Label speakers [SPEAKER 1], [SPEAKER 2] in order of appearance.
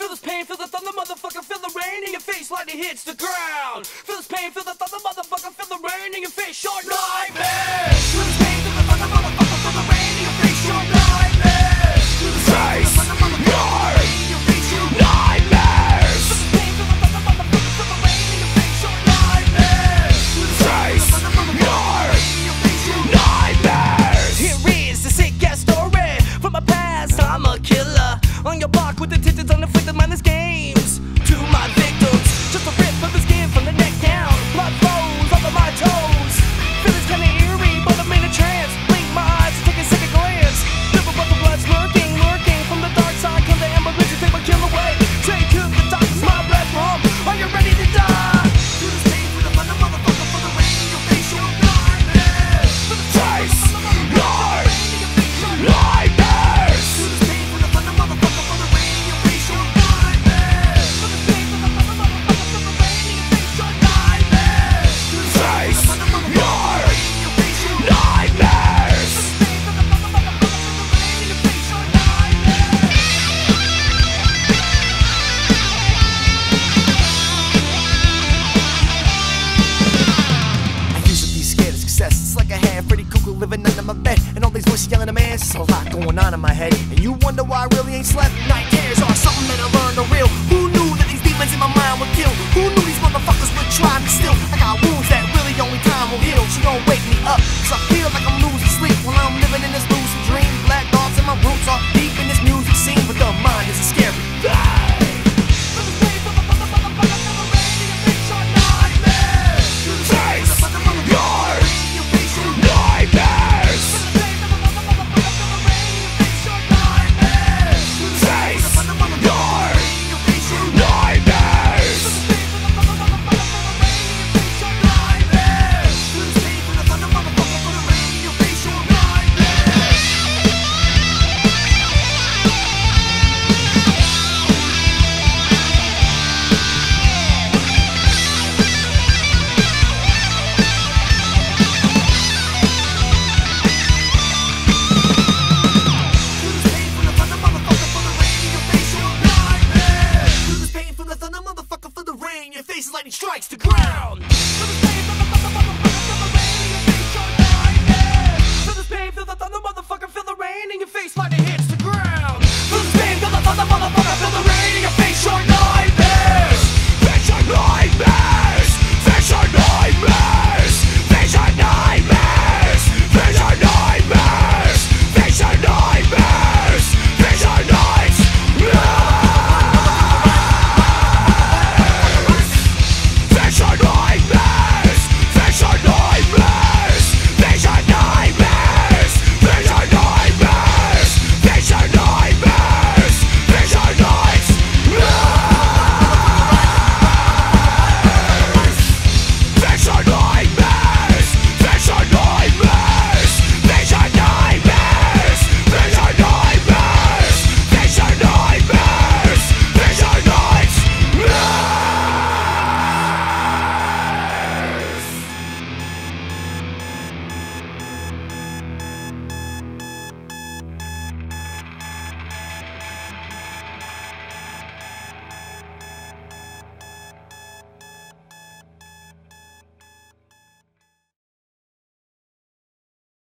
[SPEAKER 1] Feel this pain, feel the thunder, motherfucker, feel the rain in your face like it hits the ground. Feel this pain, feel the thunder, motherfucker, feel the rain in your face, short nightmare. Feel this pain, feel the thunder, motherfucker, feel the rain in your face, short nightmare. Feel this pain, feel the thunder, motherfucker, feel the rain in your face, short nightmares. Feel this pain, feel the thunder, motherfucker, feel the rain in your face, short nightmares. Feel this pain, feel the thunder, motherfucker, feel the rain in your face, short nightmares. Here is the sick ass story from my past. I'm a killer on your block with intentions uninflicted mindless games. To my victims, just a rip of the skin from the neck down. Blood flows over my toes. Feelings kinda eerie, but I'm in a trance. Blink my eyes and take a second glance. Never but the blood's lurking, lurking from the dark side. Come the ember, bitches, they will kill away. Say to the doctors, my breath home. Are you ready to die? Do this pain for the thunder, motherfucker, for the rain in your face, your nightmares. For the face, your nightmares. Do this pain for the thunder, motherfucker, for the rain in your face, your nightmares. For the pain for the thunder, motherfucker, for the rain in your face, your nightmares. Do this pain for the thunder, motherfucker, for the rain in your face, your nightmares. For the pain for the thunder, motherfucker, for the rain in your face, your nightmares. I used to be scared of success. It's like I had Freddy Krueger living under my bed, and all these voices yelling at me. There's a lot going on in my head, and you wonder why I really ain't slept. Night terrors are something that I learned are real. Who knew that these demons in my mind would kill? Who knew these motherfuckers would try me still? I got wounds that really only time will heal. She don't wake me up, cause I feel like I'm losing sleep while I'm living in this lucid dream. Black thoughts and my roots are deep in this music scene, but the mind is scary. Lightning strikes to